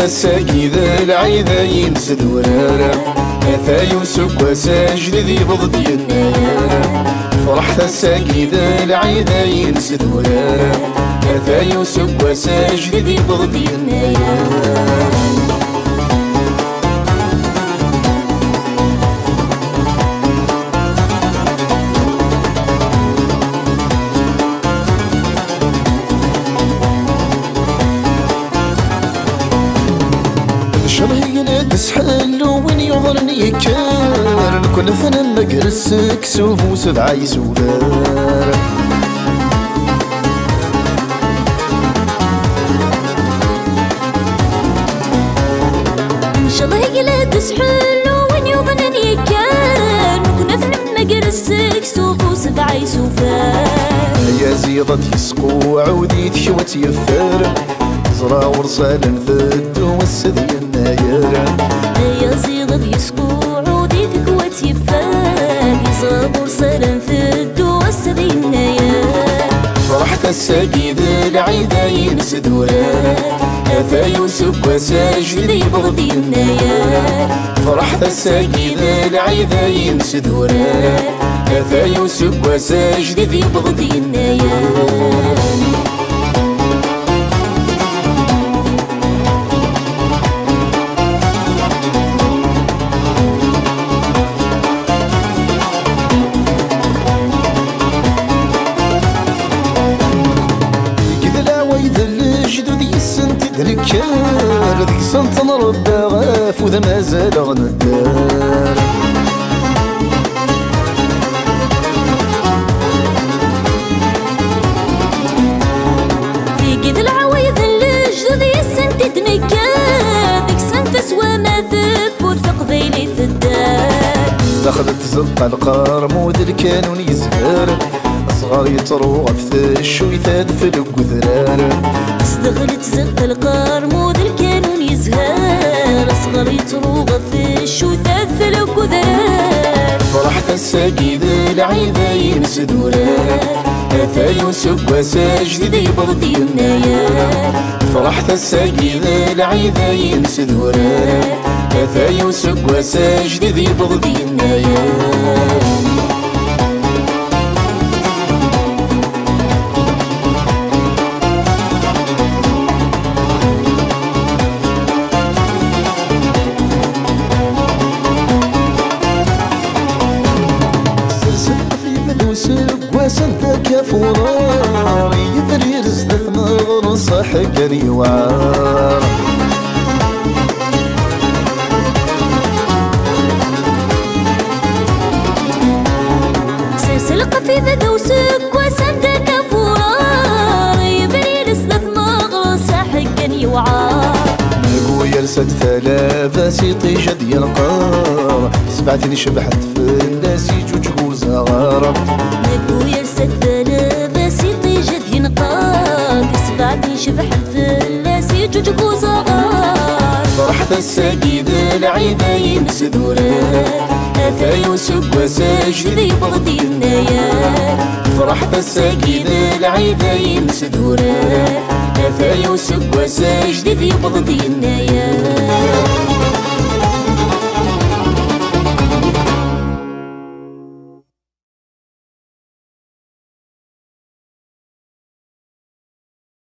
الساقي ذا العيذا ينسد ورارا أثا يوسك وساجد ذي بضد ينايا فرحت الساقي ذا العيذا ينسد ورارا أثا يوسك وساجد ذي بضد ينايا تسحلو وين يظلني كان كل ثنا مقرسك سوف وسبعة يسوفار إن شاء الله يقلا تسحلو وين يظلني كان كل ثنا مقرسك سوف وسبعة يسوفار يا زيضة يسقو عودي تشوت يفار زرا ورسالن ثدو والسدي الناير يا زيغ يسكو عودي تكوت يفان يصاب ورسالن ثدو والسدي الناير فرحت الساقي ذا العيذا ينسد ورارا أثا يوسك وساجد ذي بغض الناير فرحت الساقي ذا العيذا ينسد ورارا أثا يوسك وساجد ذي بغض الناير ذكر ذيك سنت نرد غاف وذا مازال غندار في قد العوايد اللجد ذي السنت تنكار ذيك سنت سوا ما ثف ورثق ذيلي في الدار دخلت زق القرمود الكانون يزهر صغار يطرو غفثش ويثاد في القذران استغلت زق القرمود الكانون يزهر صغار يطرو غفثش ويثاد في القذران فرحت الساقي ذا العيذا ينسد ورارا أثا يوسك وساجد ذي بغض الناير فرحت الساقي ذا العيذا ينسد ورارا أثا يوسك وساجد ذي بغض الناير وسندك يا فورار يدري رزق المغر صحقني وعار سلسل قفيذة دوسك وسندك يا فورار يدري رزق المغر صحقني وعار نقو يرسد ثلاثة سيطي جد ينقار سبعتني شبحت في الناس يجوج زغارة نقو يرسد ثلاثة سيطي جد ينقار سبعتني شبحت في الناس يجوج زغار فرحت الساقي ذا العيذا ينسد ورارا أثا يوسك وساجد ذي بغض الناير فرحت الساقي ذا العيذا ينسد ورارا أثا يوسك وساجد ذي بغض الناير